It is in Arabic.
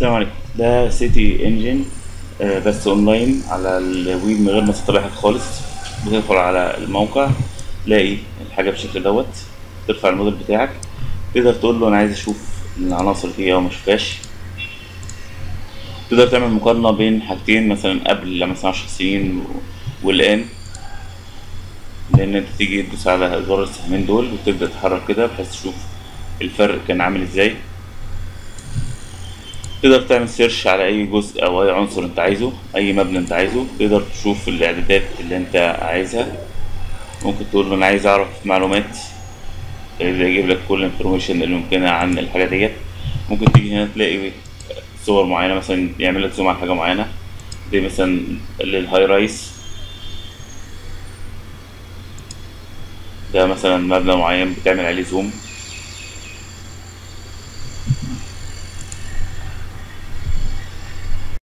السلام عليكم. ده سيتي انجن، بس اونلاين على الويب من غير ما تطلع حاجه خالص. بتدخل على الموقع تلاقي الحاجه بالشكل دوت. ترفع الموديل بتاعك، تقدر تقول له انا عايز اشوف العناصر دي او ما اشوفهاش. تقدر تعمل مقارنه بين حاجتين مثلا قبل مثلا 10 سنين والان، لان انت تيجي تدوس على زر السهمين دول وتبدا تتحرك كده بحيث تشوف الفرق كان عامل ازاي. تقدر تعمل سيرش على اي جزء او اي عنصر انت عايزه، اي مبنى انت عايزه. تقدر تشوف الاعدادات اللي انت عايزها. ممكن تقول له انا عايز اعرف معلومات، يبدأ يجيب لك كل الانفورميشن اللي ممكنة عن الحاجة ديت. ممكن تيجي هنا تلاقي صور معينة، مثلا يعمل لك زوم على حاجة معينة زي مثلا للهاي رايس. ده مثلا مبنى معين بتعمل عليه زوم.